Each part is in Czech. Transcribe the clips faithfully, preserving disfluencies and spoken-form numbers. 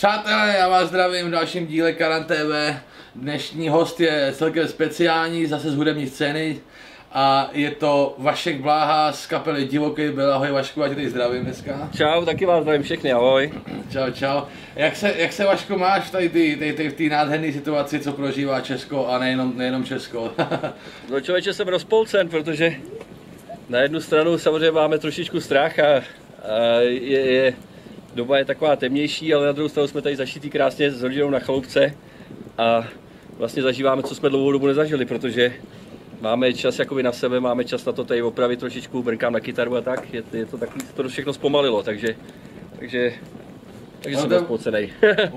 Přátelé, já vás zdravím v dalším díle Karan T V. Dnešní host je celkem speciální, zase z hudební scény. A je to Vašek Bláha z kapely Divoký byl. Ahoj Vašku, já tě tady zdravím dneska. Čau, taky vás zdravím všechny, ahoj. Čau, čau. Jak se, jak se Vašku máš tady ty, ty, ty, v té nádherné situaci, co prožívá Česko a nejenom, nejenom Česko? No člověče, jsem rozpolcen, protože na jednu stranu samozřejmě máme trošičku strach a, a je, je, doba je taková temnější, ale na druhou stranu jsme tady zašitý krásně s rodinou na chalupce a vlastně zažíváme, co jsme dlouhou dobu nezažili, protože máme čas jakoby na sebe, máme čas na to tady opravit trošičku, brnkám na kytaru a tak, je, je to takový, to všechno zpomalilo, takže, takže, takže jsem rozpolcenej.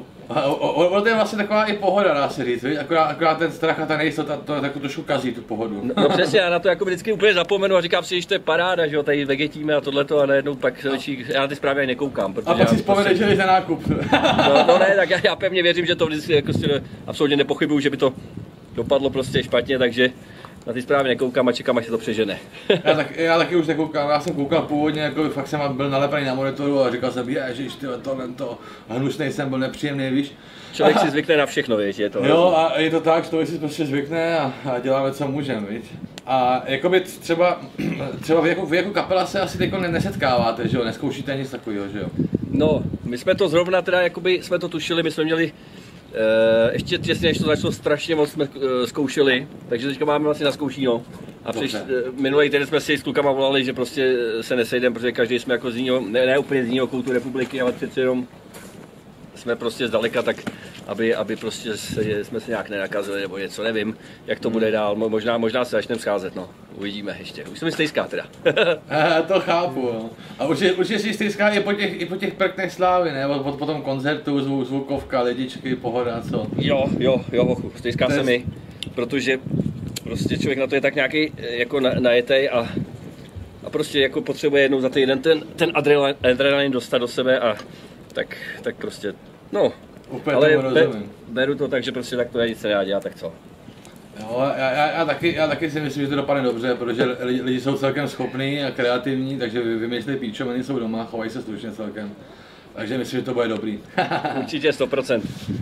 Ono to je vlastně taková i pohoda, dá se říct, akorát, akorát ten strach a ta nejistota to tak trošku kazí tu pohodu. No, no přesně, já na to jako vždycky úplně zapomenu a říkám si, že to je paráda, že jo, tady vegetíme a tohleto a najednou pak se lečí, já na ty zprávy ani nekoukám. A pak si vzpomeneš, prostě... že jdeš na nákup. No, no ne, tak já, já pevně věřím, že to vždycky jako absolutně nepochybuju, že by to dopadlo prostě špatně, takže na ty zprávy nekoukám a čekám, až se to přežene. já, tak, já taky už nekoukám, já jsem koukal původně, jako fakt jsem byl nalepený na monitoru a říkal jsem, ježiš, tyhle, tohle to, hnusnej jsem byl, nepříjemný, víš. Člověk si zvykne na všechno, víš, je to. Jo, a je to tak, že to si prostě zvykne a, a děláme, co můžeme, víš. A jakoby třeba, třeba vy jako, vy jako kapela se asi jako nesetkáváte, že jo, neskoušíte nic takového, že jo? No, my jsme to zrovna teda, jakoby jsme to tušili, my jsme měli Uh, ještě těsně, než to začalo, strašně moc jsme uh, zkoušeli, takže teďka máme vlastně na zkoušíno. A příš, uh, minulý týden jsme si s klukama volali, že prostě se nesejdeme, protože každý jsme jako z jiného, ne, ne úplně z jiného koutu republiky, ale přece jenom jsme prostě zdaleka, tak aby, aby prostě se, jsme se nějak nenakazili nebo něco, nevím, jak to bude dál, možná, možná se začneme scházet, no, uvidíme ještě, už se mi stejská teda. To chápu, jo. A určitě, určitě si stejská i po těch, i po těch prknech slávy, ne, po, po tom koncertu, zvuk, zvukovka, lidičky, pohoda, co? Jo, jo, jo, hochu, stejská se mi, protože prostě člověk na to je tak nějaký jako na, najetej a, a prostě jako potřebuje jednou za týden ten, ten adrenalin, adrenalin dostat do sebe a tak, tak prostě, no, úplně ale be, beru to tak, že prostě tak to nic se nedá dělat, tak co? Jo, já, já, já, taky, já taky si myslím, že to dopadne dobře, protože lidi, lidi jsou celkem schopní a kreativní, takže vymyslí píčoviny, jsou doma, chovají se slušně celkem. Takže myslím, že to bude dobrý. Určitě sto procent.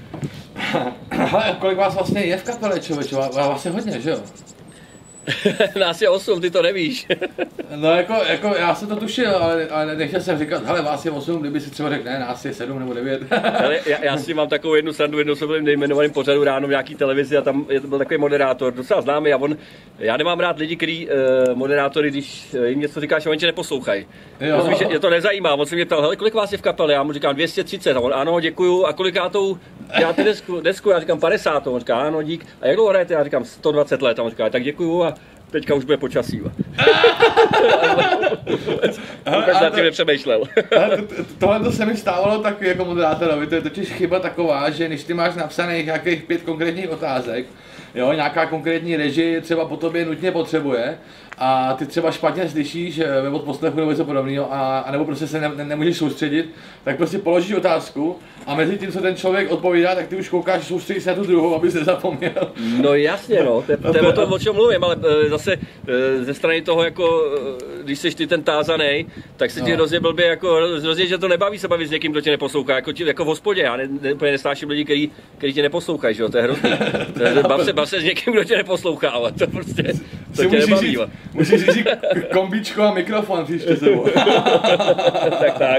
Hele, kolik vás vlastně je v kapele, člověče? Vás je hodně, že jo? Nás je osm, ty to nevíš. No jako, jako já jsem to tušil, ale, ale nechtěl jsem říkat, hele, vás je osm, kdyby si třeba řekl, ne, nás je sedm nebo devět. Hele, já, já si mám takovou jednu srandu, jednou jsem byl nejmenovaným pořadu ráno v nějaký televizi a tam je, byl takový moderátor, docela známý a on, já nemám rád lidi, který uh, moderátory, když jim něco říkáš a oni tě neposlouchají. Rozumíš, je to nezajímá, on se mě ptal, hele, kolik vás je v kapele, já mu říkám dvě stě třicet a on, ano, děkuju, a kolikátou děláte desku, desku, já říkám padesát, on říká, ano, dík, a jak dlouho hrajete, já říkám sto dvacet let, a on říká, tak děkuju a teďka už bude počasí. Vůbec nad tím nepřemýšlel. Tohle to se mi stávalo tak jako moderátorovi, to je totiž chyba taková, že když ty máš napsaných nějakých pět konkrétních otázek, jo, nějaká konkrétní režie třeba po tobě nutně potřebuje a ty třeba špatně slyšíš ve odposlechu nebo něco podobného a, a nebo prostě se ne, ne, nemůžeš soustředit, tak prostě položíš otázku a mezi tím, co ten člověk odpovídá, tak ty už koukáš, soustředíš se na tu druhou, abys nezapomněl. No jasně, no, to je, to je o tom, o čem mluvím, ale zase ze strany toho, jako, když jsi ty ten tázanej, tak se ti no. hrozně blbě, jako, hrozně, že to nebaví se bavit s někým, kdo tě neposlouchá, jako, jako v hospodě, já ne, ne, úplně nesnáším lidi, který, který tě neposlouchají, že jo, to je hrozný. Bav se, bav se s někým, kdo tě neposlouchá, ale to prostě, to tě nebaví. Říct, musíš říct kombičko a mikrofon příště sebou. Tak, tak.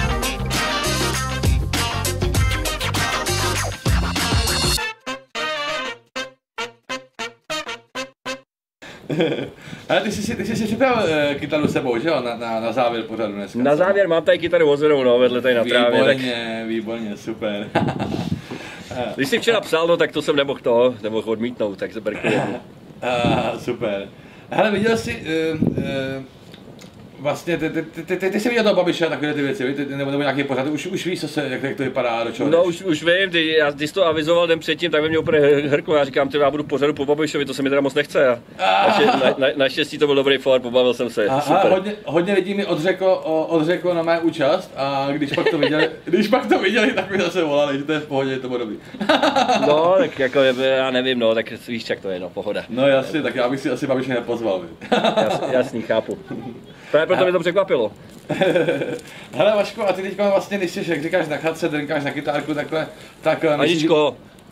Ale ty jsi si, ty jsi si připravil uh, kytaru sebou, že jo, na, na, na závěr pořadu dneska. Na závěr mám tady kytaru ozvenou, no, vedle tady na trávě. Výborně, tak... výborně, super. Když jsi včera psal, no, tak to jsem nemohl to, nemohl odmítnout, tak se berku jednu. Uh, super. Hele, viděl jsi, uh, uh, vlastně, ty, ty, ty, ty, ty jsi viděl toho Babiše a takové ty věci, ty, nebo, nebo nějaký pořad, už, už víš, co se, jak, jak to vypadá, do čeho? No už, už vím, ty, já, když to avizoval den předtím, tak ve mě úplně hrklo, já říkám, ty, já budu pořadu po Babišovi, to se mi teda moc nechce. A naště, na, na, naštěstí to byl dobrý for, pobavil jsem se, a, super. A hodně, hodně lidí mi odřeklo, odřeklo na mé účast a když pak to viděli, když pak to viděli, tak mi zase volali, že to je v pohodě, že to bylo dobrý. No, tak jako, já nevím, no, tak víš, jak to je, no, pohoda. No jasně, tak já bych si asi Babiše nepozval. Jas, jasný, chápu. proto mě to překvapilo. Hele Vašku, a ty teďka vlastně, když jsi, jak říkáš na chatce, drnkáš na kytárku, takhle, tak... Aničko.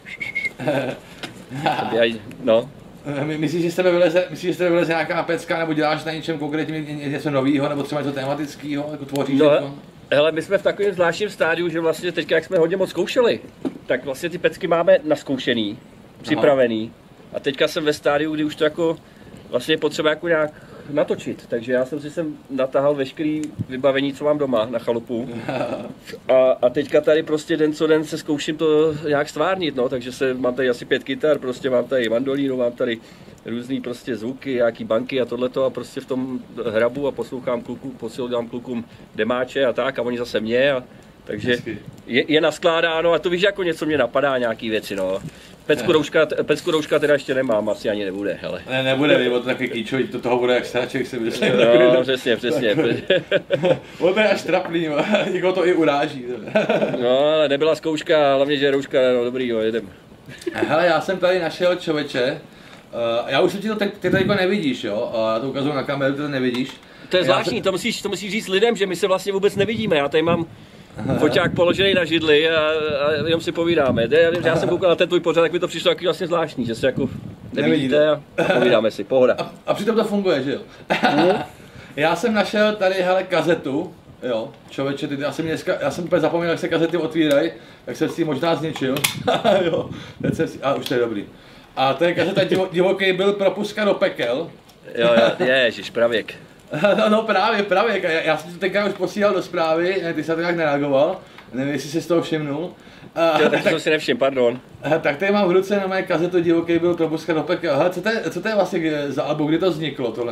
No. Myslíš, že z tebe vyleze, myslíš, že z tebe vyleze nějaká pecka, nebo děláš na něčem konkrétně něco novýho, nebo třeba něco tematického, jako tvoříš? No, jako? hele, my jsme v takovém zvláštním stádiu, že vlastně teďka, jak jsme hodně moc zkoušeli, tak vlastně ty pecky máme naskoušený, připravený. Aha. A teďka jsem ve stádiu, kdy už to jako vlastně je potřeba jako nějak natočit. Takže já jsem si sem natahal veškerý vybavení, co mám doma na chalupu. A, a teďka tady prostě den co den se zkouším to nějak stvárnit, no. Takže se, mám tady asi pět kytar, prostě mám tady mandolínu, mám tady různý prostě zvuky, nějaký banky a tohleto a prostě v tom hrabu a poslouchám kluků, posílám klukům demáče a tak a oni zase mě. A, takže je, je naskládáno a to víš, jako něco mě napadá, nějaký věci, no. Pecku rouška, pecku rouška teda ještě nemám, asi ani nebude, hele. Ne, nebude, nebo to takový kýčový, to toho bude jak straček, si myslím. No, přesně, přesně. On to je až trapný, někoho to i uráží. No, ale nebyla zkouška, hlavně, že je rouška, no dobrý, jo, jedem. Hele, já jsem tady našel člověče, uh, já už ti to, ty to jako nevidíš, jo, uh, já to ukazuju na kameru, ty to nevidíš. To je zvláštní, to musíš, to musíš říct lidem, že my se vlastně vůbec nevidíme, já tady mám foťák položený na židli a, a jenom si povídáme. Já, já jsem koukal na ten tvůj pořad, tak mi to přišlo taky vlastně zvláštní, že se jako nevidíte a povídáme si, pohoda. A, a přitom to funguje, že jo? Já jsem našel tady, hele, kazetu, jo, člověče, ty, já jsem dneska, já jsem úplně zapomněl, jak se kazety otvírají, tak jsem si ji možná zničil, jo, teď jsem si, a už to je dobrý. A to je kazeta divo, Divoký byl propuska do pekel. Jo, ježiš, pravěk. No, no právě, právě, já, já jsem to tenkrát už posílal do zprávy, ty jsi to nějak nereagoval, nevím, jestli jsi z toho všimnul. Jo, tak to jsem si nevšiml, pardon. Tak tady mám v ruce na mé kazetu Divoký byl propuska do pekel. Hele, co to je, co to je vlastně za album, kdy to vzniklo, tohle?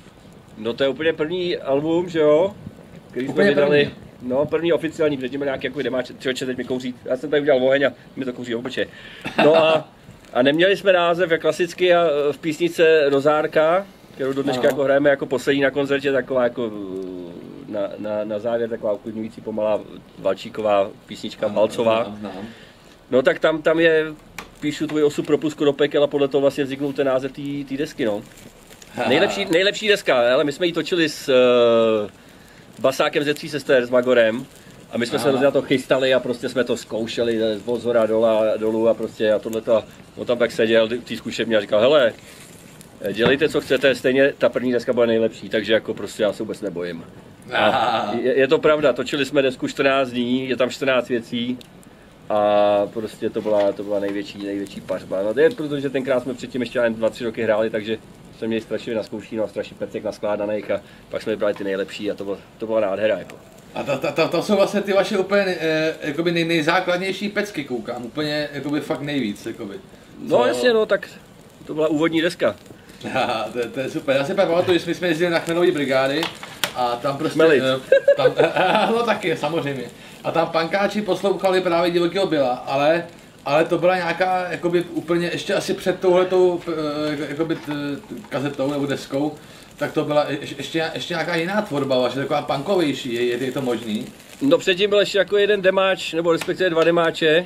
No to je úplně první album, že jo? Který jsme vydali. No, první oficiální, předtím nějaký jako demáč, člověče teď mi kouří, já jsem tady udělal oheň a mi to kouří oboče. No a, a neměli jsme název, jak klasicky a v písnice Rozárka, kterou do dneška jako hrajeme jako poslední na koncertě, taková jako na, na, na závěr taková uklidňující pomalá valčíková písnička, valcová. No tak tam, tam je, píšu tvůj osud propusku do pekel a podle toho vlastně vzniknul ten název té desky, no. Nejlepší, nejlepší deska, ale my jsme ji točili s uh, basákem ze Tří sester, s Magorem. A my jsme Aha. se na to chystali a prostě jsme to zkoušeli od zhora dolů a prostě a tohleto. On tam tak seděl v té zkušebně a říkal, hele, dělejte, co chcete, stejně ta první deska byla nejlepší, takže jako prostě já se vůbec nebojím. A je, je to pravda, točili jsme desku čtrnáct dní, je tam čtrnáct věcí a prostě to byla, to byla největší, největší pařba. No to je protože tenkrát jsme předtím ještě jen dva, tři roky hráli, takže jsme měli strašně naskoušeno a strašně pecek naskládaných a pak jsme vybrali ty nejlepší a to byla, to byla nádhera. Jako. A to, to, to, to jsou vlastně ty vaše úplně eh, jakoby nej, nejzákladnější pecky, koukám, úplně jakoby fakt nejvíc. Jakoby. No co... jasně, no tak to byla úvodní deska. Ja, to, to je super, já si pamatuju, že jsme jezdili na Chmelový brigády a tam prostě, eh, tam, no taky samozřejmě, a tam pankáči poslouchali právě Divokýho Billa, ale Ale to byla nějaká, jakoby úplně ještě asi před touhletou jakoby t, t, kazetou nebo deskou, tak to byla ještě, ještě nějaká jiná tvorba vaše, taková punkovější, je, je to možný? No předtím byl ještě jako jeden demáč, nebo respektive dva demáče.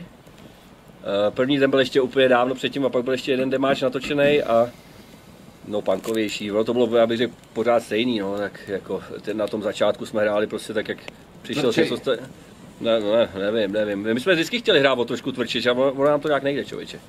První ten byl ještě úplně dávno předtím a pak byl ještě jeden demáč natočený a no punkovější, no to bylo, já bych řekl, pořád stejný, no, tak jako ten, na tom začátku jsme hráli prostě tak, jak přišel se, co jste... Ne, ne, nevím, nevím. My jsme vždycky chtěli hrát o trošku tvrdší, a ono nám to nějak nejde, člověče.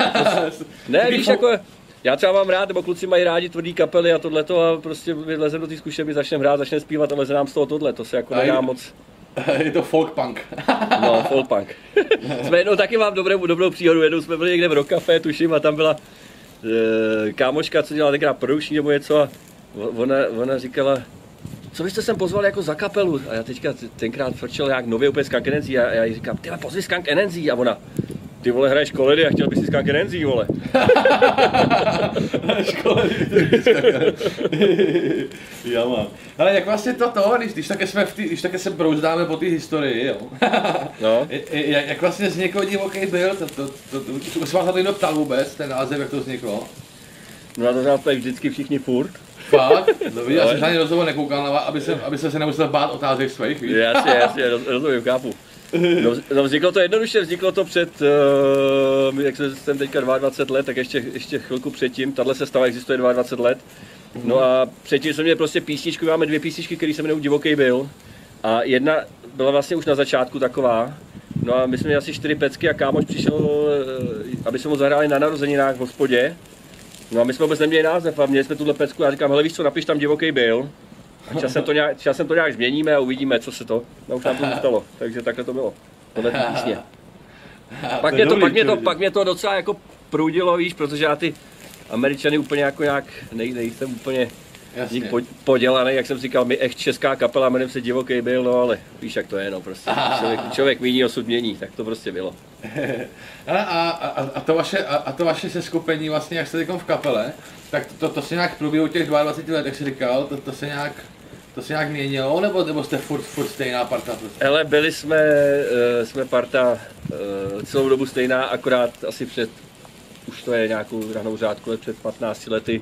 Ne, víš, jako, já třeba mám rád, nebo kluci mají rádi tvrdý kapely a tohleto a prostě vylezem do té zkušebny, začneme hrát, začneme zpívat a leze nám z toho tohle, to se jako nedá moc. Je to folk punk. No, folk punk. Jsme jednou taky mám dobrou, dobrou příhodu, jednou jsme byli někde v Rock Café, tuším, a tam byla e, kámoška, co dělala tenkrát produční nebo něco a ona, ona říkala, co byste sem pozvali jako za kapelu? A já teďka tenkrát frčel nějak nově úplně Skunk Energy a já jí říkám, ty pozvi Skunk Energy a ona, ty vole hraješ koledy a chtěl bys si Skunk Energy, vole. Já mám. Ale jak vlastně to to, když, když také jsme v tý, když také se brouzdáme po té historii, jo. No. jak, jak vlastně vznikl Divoký Bill, to, to, to, to, to, to, vás na to někdo ptal vůbec, ten název, jak to vzniklo? No na to nás tady vždycky všichni furt. Fakt? Dobrý, já jsem žádný rozhovor nekoukal, aby se, aby se nemusel bát otázek svých, víš? Jasně, jasně, roz, rozumím, chápu. No, no vzniklo to jednoduše, vzniklo to před, uh, jak jsem teďka dvacet dva let, tak ještě, ještě chvilku předtím, tahle sestava existuje dvacet dva let. No a předtím jsme měli prostě písničku, máme dvě písničky, které se jmenují Divoký byl. A jedna byla vlastně už na začátku taková. No a my jsme měli asi čtyři pecky a kámoš přišel, aby jsme ho zahráli na narozeninách v hospodě. No a my jsme vůbec neměli název a měli jsme tuhle pecku a říkám, hele víš co, napiš tam Divoký byl. A časem to nějak, časem to nějak změníme a uvidíme, co se to. No už nám to zůstalo, takže takhle to bylo. Tohle písně. Pak mě to, pak mě to, pak mě to docela jako proudilo, víš, protože já ty Američany úplně jako nějak nej, nejsem úplně po, podělaný, jak jsem říkal, my echt česká kapela, jmenujem se Divoký byl, no ale víš jak to je, no prostě, člověk, člověk míní, osud mění, tak to prostě bylo. a, a, a, to vaše, a, a to vaše seskupení vlastně, jak jste teď v kapele, tak to, to se nějak v průběhu těch dvaceti dvou let, jak jsi říkal, to, to se nějak To se nějak měnilo, nebo, nebo jste furt, furt stejná parta? Prostě? Hele, byli jsme, uh, jsme parta uh, celou dobu stejná, akorát asi před, už to je nějakou ranou řádku, před patnácti lety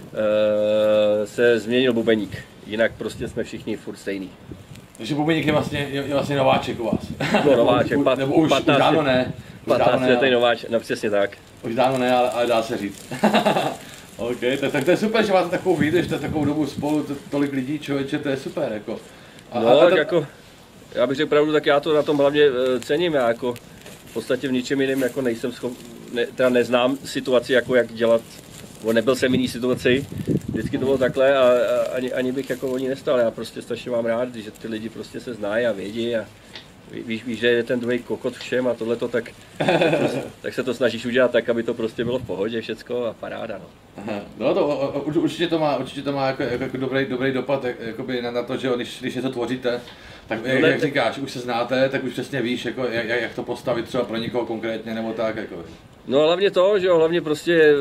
uh, se změnil bubeník. Jinak prostě jsme všichni furt stejný. Takže bubeník je vlastně, je, je vlastně nováček u vás? No nováček, nebo, pat, nebo už, patnáct, už dávno ne. patnáct letý nováček, no přesně tak. Už dávno ne, ale, ale dá se říct. OK, tak, tak to je super, že máte takovou výdrž, to je takovou dobu spolu, to, tolik lidí, člověče, to je super, jako. A, no, a, a to... jako, já bych řekl pravdu, tak já to na tom hlavně cením, já jako v podstatě v ničem jiném jako nejsem schop, ne, teda neznám situaci, jako jak dělat, bo nebyl jsem v jiný situaci, vždycky to bylo takhle a, a ani, ani bych jako o ní nestal, já prostě strašně mám rád, že ty lidi prostě se znají a vědí a víš, víš, že je ten druhý kokot všem a tohleto, tak, tak se to snažíš udělat tak, aby to prostě bylo v pohodě všecko a paráda, no. Aha, no to určitě to má, určitě to má jako, jako, jako dobrý, dobrý dopad jakoby na, na to, že když, když něco tvoříte, tak jak, no, jak říkáš, už se znáte, tak už přesně víš, jako, jak, jak to postavit třeba pro někoho konkrétně nebo tak, jako. No hlavně to, že jo, hlavně prostě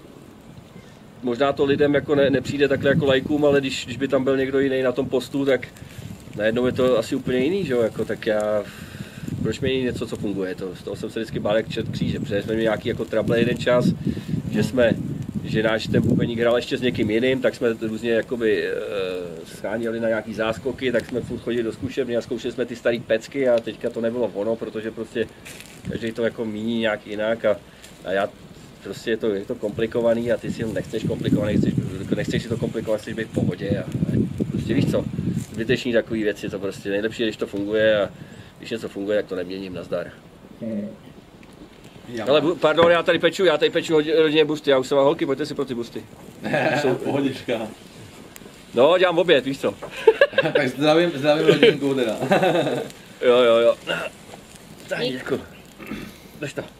možná to lidem jako ne, nepřijde takhle jako lajkům, ale když, když by tam byl někdo jiný na tom postu, tak najednou je to asi úplně jiný, že jo, jako, tak já, proč mi něco, co funguje, to, z toho jsem se vždycky bál jak čert kříže, protože jsme měli nějaký jako trable jeden čas, že jsme, že náš ten bubeník hrál ještě s někým jiným, tak jsme různě jakoby e, scháněli na nějaký záskoky, tak jsme furt chodili do zkušebny a zkoušeli jsme ty starý pecky a teďka to nebylo ono, protože prostě každý to jako míní nějak jinak a, a já prostě je to, je to komplikovaný a ty si nechceš komplikovaný, nechceš, nechceš si to komplikovat, chceš být v pohodě a, a prostě víš co, zbyteční takový věci, to prostě nejlepší je, když to funguje a když něco funguje, tak to neměním, nazdar. Hmm. Ale pardon, já tady peču, já tady peču hodně busty, já už jsem mám holky, pojďte si pro ty busty. Jsou pohodička. No, dělám oběd, víš co. Tak zdravím, zdravím rodinku teda. Jo, jo, jo. Tak, děkuji. Drž to.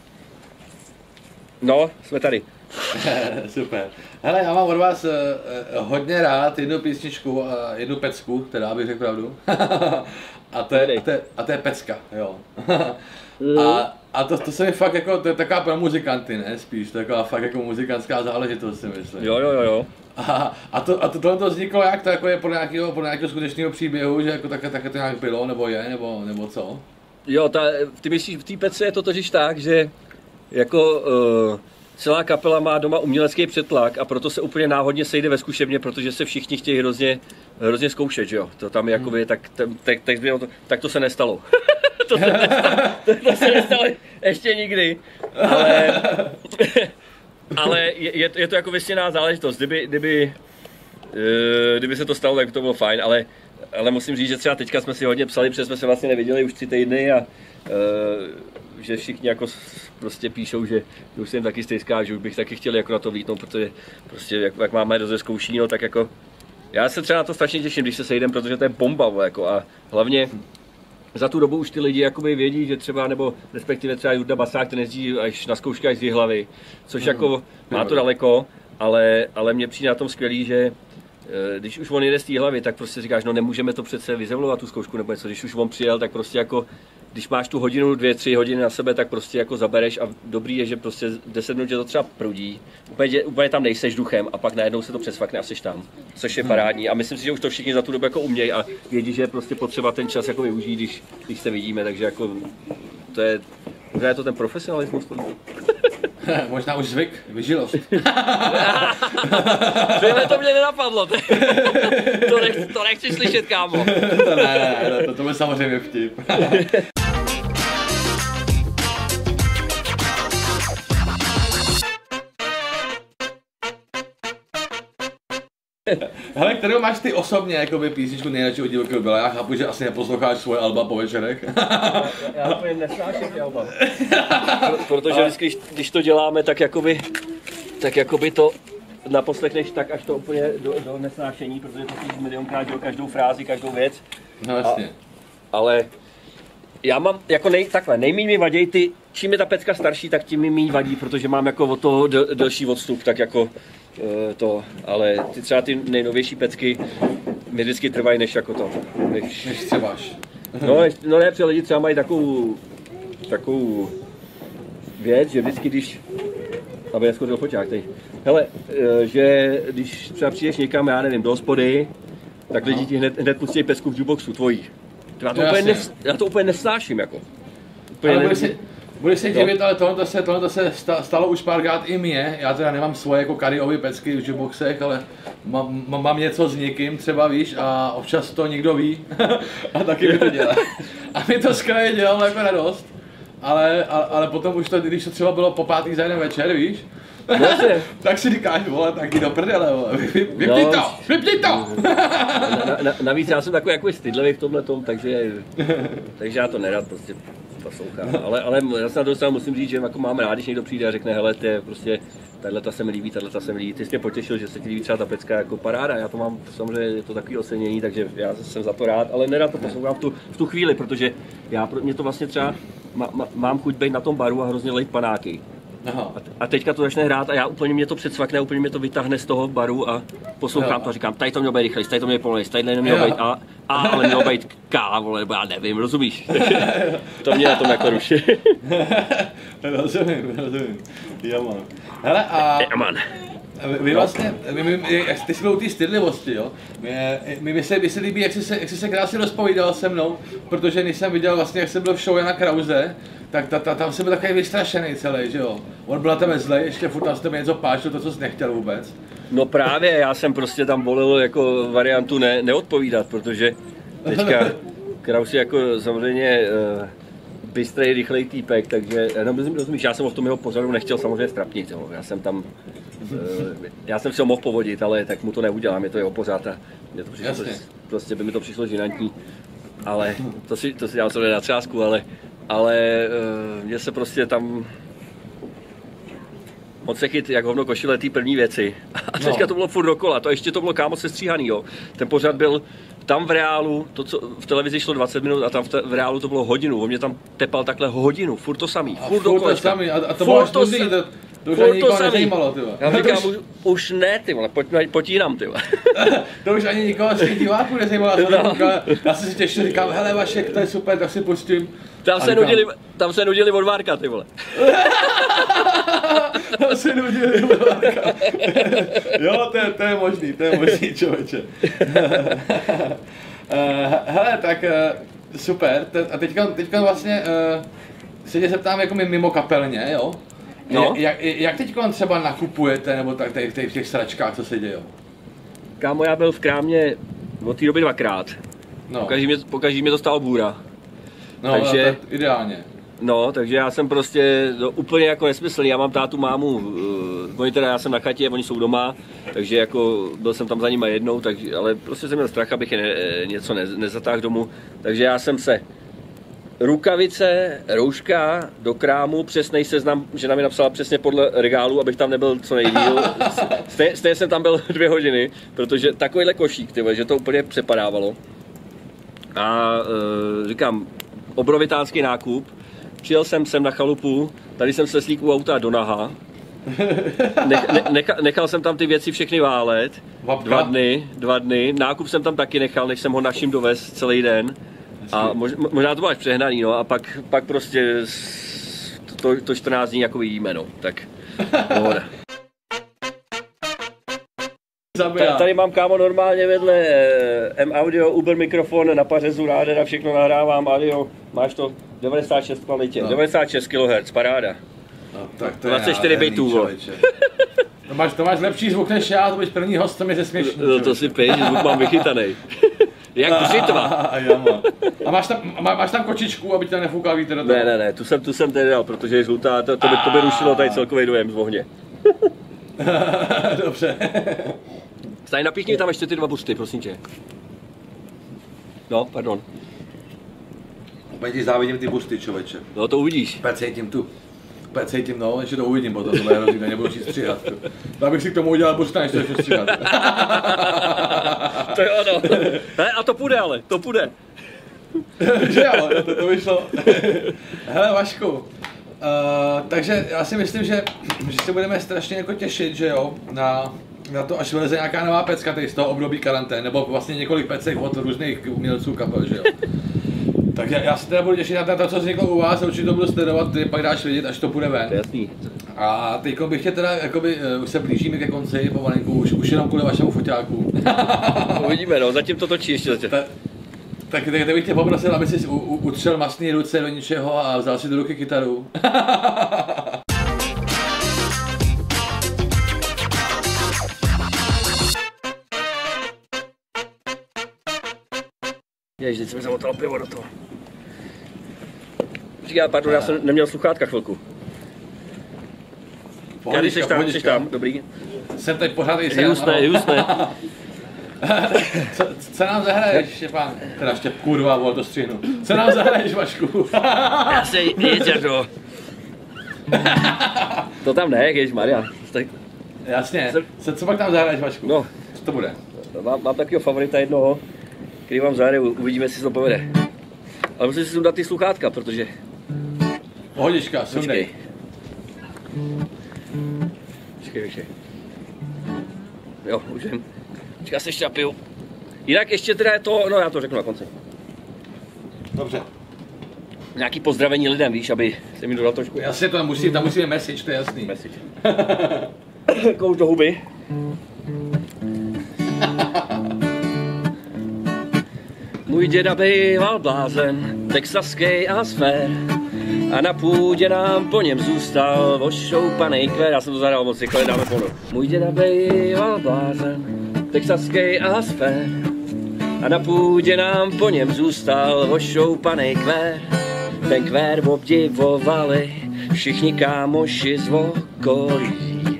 No, jsme tady. Super. Hele, já mám od vás uh, hodně rád jednu písničku a uh, jednu pecku, teda abych řekl pravdu. a, to je, a, to je, a to je pecka, jo. a a to, to se mi fakt jako, to je taková pro muzikanty, ne? Spíš, to je taková fakt jako muzikantská záležitost, si myslím. Jo, jo, jo, jo. A, a, to, a to, tohle to vzniklo jak? To jako je podle nějakého, podle nějakého skutečného příběhu, že jako také, také to nějak bylo, nebo je, nebo, nebo co? Jo, ta, ty myslíš, v té pece je to totiž tak, že jako uh, celá kapela má doma umělecký přetlak a proto se úplně náhodně sejde ve zkušebně, protože se všichni chtějí hrozně, hrozně zkoušet, že jo? To tam jakoby, hmm. tak, tak, tak, tak, tak to se nestalo. to, se nestalo to, to se nestalo ještě nikdy, ale, ale je, je to jako vysněná záležitost, kdyby, kdyby, uh, kdyby se to stalo, tak to bylo fajn, ale, ale musím říct, že třeba teďka jsme si hodně psali, protože jsme se vlastně neviděli už tři týdny a uh, že všichni jako prostě píšou, že už jsem taky stejská, že už bych taky chtěl jako na to vlítnout, protože prostě jak, jak máme dost zkouší, no tak jako já se třeba na to strašně těším, když se sejdem, protože to je bomba, jako a hlavně za tu dobu už ty lidi jakoby vědí, že třeba, nebo respektive třeba Jurda Basák, ten jezdí až na zkoušky až z Jihlavy, což mm. jako má to daleko, ale, ale mně přijde na tom skvělý, že když už on jede z té hlavy, tak prostě říkáš, no nemůžeme to přece vyzemlovat tu zkoušku nebo něco, když už on přijel, tak prostě jako když máš tu hodinu, dvě, tři hodiny na sebe, tak prostě jako zabereš a dobrý je, že prostě deset minut, že to třeba prudí, úplně, úplně tam nejseš duchem a pak najednou se to přesfakne a jsi tam, což je parádní a myslím si, že už to všichni za tu dobu jako umějí a vědí, že je prostě potřeba ten čas jako využít, když, když se vidíme, takže jako to je, možná je to ten profesionalismus. Možná už zvyk, vyžilost. Tohle to mě nenapadlo, to, nech, to nechci slyšet, kámo. To ne, ne, to, to byl samozřejmě vtip. Hele, kterou máš ty osobně jakoby písničku nejradši od Divokého Billa? Já chápu, že asi neposloucháš svoje alba po večerech. Já, já úplně nesnáším ty alba. Protože vždycky, když to děláme, tak jakoby, tak jakoby to naposlechneš tak až to úplně do, do nesnášení, protože to si milionkrát dělal každou frázi, každou věc. No jasně. A, ale já mám jako nej, takhle, nejméně mi vadí ty, čím je ta pecka starší, tak tím mi méně vadí, protože mám jako od toho del, delší odstup, tak jako e, to, ale ty třeba ty nejnovější pecky mi vždycky trvají než jako to. Než, než třebáš. No, no ne, protože lidi třeba mají takovou, takovou věc, že vždycky když, aby neschodil foťák teď, hele, e, že když třeba přijdeš někam, já nevím, do hospody, tak lidi ti hned, hned pustí pecku v jukeboxu tvojí. Já to, úplně nes, já to úplně nesnáším, jako. Úplně ale ne... si, budeš se divit, ale tohle se, tohle se stalo už párkrát i mě. Já teda nemám svoje jako kariové pecky v jukeboxech, ale mám, mám něco s někým třeba, víš, a občas to někdo ví a taky mi to dělá. A mi to skvěle dělalo jako radost, ale, ale, ale potom už to, když to třeba bylo po pátý za jeden večer, víš, no, tak si říkáš, vole, tak jdi do prdele, vole, vypni no, to, vypni to! Na, na, navíc já jsem takový jako stydlivý v tomhletom, takže, takže já to nerad prostě poslouchám. Ale, ale já se na to stranu musím říct, že jako mám rád, když někdo přijde a řekne, hele, to je prostě, tato se mi líbí, tato se mi líbí. Ty jsi mě potěšil, že se ti líbí třeba ta pecka jako paráda, já to mám samozřejmě, je to takový ocenění, takže já jsem za to rád, ale nerad to poslouchám v tu, v tu chvíli, protože já, mě to vlastně třeba, má, má, mám chuť být na tom baru a hrozně lejt panáky. Aha. A teďka to začne hrát a já úplně mě to předsvakne, úplně mě to vytáhne z toho baru a poslouchám jo. To a říkám, tady to mělo být rychlejší, tady to mělo pomalejší, tady nemělo být A, A, ale mělo být K, vole, nebo já nevím, rozumíš? To mě na tom jako ruší. Rozumím, rozumím. Jo, man. Hele, a... Jo, man. Vy vlastně, my, my, my, ty jsi byl u té stydlivosti, jo? My, my, my, se, my se líbí, jak jsi se, jak jsi se krásně rozpovídal se mnou, protože když jsem viděl vlastně, jak jsem byl v show Jana Krause, tak ta, ta, tam jsem byl takový vystrašený celý, že jo? On byl na tebe zlej, ještě furt tam jste mi něco páčil, to, co jsi nechtěl vůbec. No právě, já jsem prostě tam volil jako variantu ne, neodpovídat, protože teďka Kraus je jako samozřejmě uh, bystrej, rychlej týpek, takže no, rozumíš, já jsem ho v tom jeho pořadu nechtěl samozřejmě strapnit, jo? Já jsem tam, uh, já jsem si ho mohl povodit, ale tak mu to neudělám, je to jeho pořád a mě to přišlo, prostě by mi to přišlo žinantní, ale to si, to si dělám samozřejmě na třásku, ale ale uh, mně se prostě tam moc se chyt jak hovno košile té první věci. A teďka no. To bylo furt dokola, to ještě to bylo kámo sestříhaný, jo. Ten pořad byl tam v reálu, to co v televizi šlo dvacet minut a tam v, te, v reálu to bylo hodinu, on mě tam tepal takhle hodinu, furt to samý, furt, furt dokola. Samý. A, a to bylo až to, nudný, to, to už ani nikoho nezajímalo, ty vole. Já říkám, už, už ne, ty vole, pojď, potínám, ty vole. To už ani nikoho z těch diváků nezajímalo, no. Já jsem si těšil, říkám, hele Vašek, to je super, tak si pustím. Tam se, nudili, tam se nudili od Várka, ty vole. Tam se nudili od Várka. Jo, to je, to je možný, to je možný, člověče. Hele, tak super. A teďka, teďka vlastně se tě zeptám jako mimo kapelně, jo? No. Jak, jak teďka třeba nakupujete, nebo tak tady v těch, těch sračkách, co se děje? Kámo, já byl v krámě od té doby dvakrát. No. Pokaždý mě, pokaždý mě to stalo bůra. No, takže, to ideálně. No, takže já jsem prostě no, úplně jako nesmyslný, já mám tátu, mámu, uh, oni teda, já jsem na chatě, oni jsou doma, takže jako byl jsem tam za nima jednou, takže, ale prostě jsem měl strach, abych je ne, něco ne, nezatáhl domů, takže já jsem se rukavice, rouška do krámu, přesnej seznam, žena mi napsala přesně podle regálu, abych tam nebyl co nejdýl. Stejně, stejně jsem tam byl dvě hodiny, protože takovýhle košík, tyhle, že to úplně přepadávalo. A uh, říkám, obrovitánský nákup, přijel jsem sem na chalupu, tady jsem se slík u auta do naha, Nech, ne, nechal, nechal jsem tam ty věci všechny válet, dva dny, dva dny, nákup jsem tam taky nechal, než jsem ho našim dovez celý den a mož, možná to bylo až přehnaný, no a pak, pak prostě to, to čtrnáct dní jako vidíme, no, tak pohoda. Tady mám, kámo, normálně vedle M-Audio, Uber mikrofon na pařezu, ráder a všechno nahrávám, audio, máš to devadesát šest kvalitě, no. devadesát šest kilohertzů, paráda. No, tak to dvacet čtyři bitů. To máš, to máš lepší zvuk než já, to bys první host, to mi se směšný. No to si pěš, zvuk mám vychytanej. Jak břitva. A máš tam, má, máš tam kočičku, aby tě nefoukal vítr do toho? Ne, ne, ne, tu jsem, tu jsem tedy dal, protože je žlutá, to, to, by, to by rušilo tady celkový dojem z ohně. Dobře. Stej, napíchni mi tam ještě ty dva busty, prosím tě. No, pardon. Úplně ti závidím ty busty, člověče. No to uvidíš. Úplně cítím tu. Úplně cítím, no, ještě to uvidím potom, tohle hrozí, to nebudu si stříhat. To abych si k tomu udělal busta, než to ještě stříhat. To je ono. Ne, a to půjde ale, to půjde. Že jo, to, to vyšlo. Hele Vašku, uh, takže já si myslím, že, že se budeme strašně jako těšit, že jo, na, na to, až vyleze nějaká nová pecka tady z toho období karantén, nebo vlastně několik pecek od různých umělců kapel, že jo. Takže já se teda budu těšit na to, co vzniklo u vás, určitě to budu sledovat, ty pak dáš vidět, až to bude ven. To je jasný. A teď bych tě teda, jakoby, už se blížíme ke konci pomalinku, už, už jenom kvůli vašemu foťáku. Uvidíme, no, zatím to točí ještě zatím. Ta, tak teď bych tě poprosil, aby jsi u, u, utřel mastný ruce do ničeho a vzal si do ruky kytaru. Ježiš, teď jsem zamotal pivo do toho. Říká, pardon, já jsem neměl sluchátka chvilku. Tady jsi tam, jsi tam, dobrý. Jsem teď pořád i jsem, Hustné, hustné. co, co nám zahraješ, Štěpán? Teda Štěp, kurva, vole, to střihnu. Co nám zahraješ, Vašku? Já se jeďte to. To tam ne, ježišmarja. Tak... Jasně, co, co pak tam zahraješ, Vašku? No. Co to bude? Mám, mám takového favorita jednoho, který vám zahraje, uvidíme, jestli se to povede. Ale musím si sundat ty sluchátka, protože... Pohodička, sundej. Počkej, počkej. Jo, už vím. Počkej, já se ještě napiju. Jinak ještě teda je to, no já to řeknu na konci. Dobře. Nějaký pozdravení lidem, víš, aby se mi dodal trošku. Jasně, to tam musí, tam musíme message, to je jasný. Message. Kouř do huby. Můj děda býval blázen, texaský a sfér. A na půdě nám po něm zůstal ošoupanej kvér. Já jsem to zahrál moc rychle, dáme ponor. Můj děda býval blázen, texaský a sfér. A na půdě nám po něm zůstal ošoupanej kvér. Ten kvér obdivovali všichni kámoši z okolí.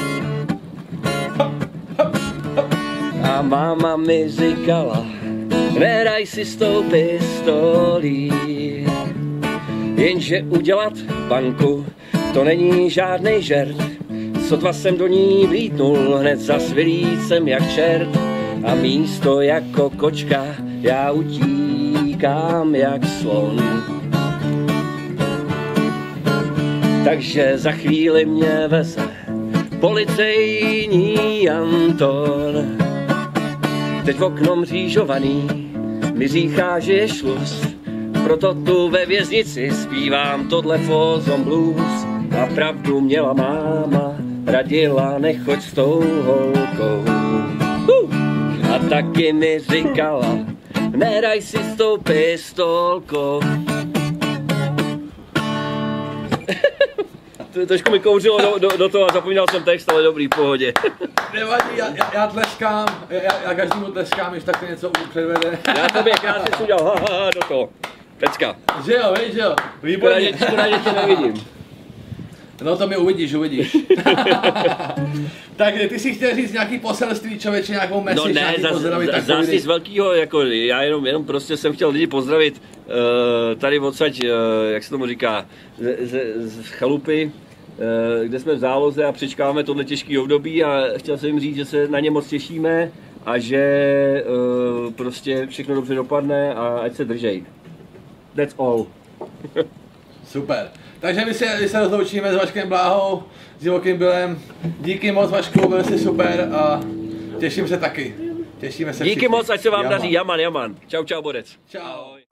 A máma mi říkala, nehraj si s tou pistolí. Jenže udělat banku, to není žádnej žert. Sotva jsem do ní vlítnul, hned zas vylít jsem jak čert. A místo jako kočka, já utíkám jak slon. Takže za chvíli mě veze policejní Anton. Teď v oknom řížovaný mi říká, že je šluz. Proto tu ve věznici zpívám tohle Folsom Blues. A pravdu měla máma, radila nechoď s tou holkou. Uh! A taky mi říkala, nehraj si s tou pistolkou. Trošku mi kouřilo do, do, do toho a zapomněl jsem text, ale dobrý, v pohodě. Nevadí, já, já, já tleskám, já, já každému tleskám, když taky něco předvede. Já tobě krásně si udělal, ha, ha, ha, do toho. Pecka. Že jo, víš, že jo, Škoda, výborně. že, škoda, že tě nevidím. No to mi uvidíš, uvidíš. Tak ty si chtěl říct nějaký poselství, člověče, nějakou message, No ne, nějaký zas, pozdravit, zas, tak zas nic velkýho, jako já jenom, jenom prostě jsem chtěl lidi pozdravit uh, tady odsaď, uh, jak se tomu říká, z, z, z chalupy, uh, kde jsme v záloze a přečkáme tohle těžké období a chtěl jsem jim říct, že se na ně moc těšíme a že uh, prostě všechno dobře dopadne a ať se držej. That's all. Super. Takže my se, my se rozloučíme s Vaškem Bláhou, s Divokým Billem. Díky moc, Vašku, byl jsi super a těším se taky. Těšíme se Díky všichni. moc, ať se vám Jaman. daří, jaman, jaman. Čau, čau, Borec. Čau.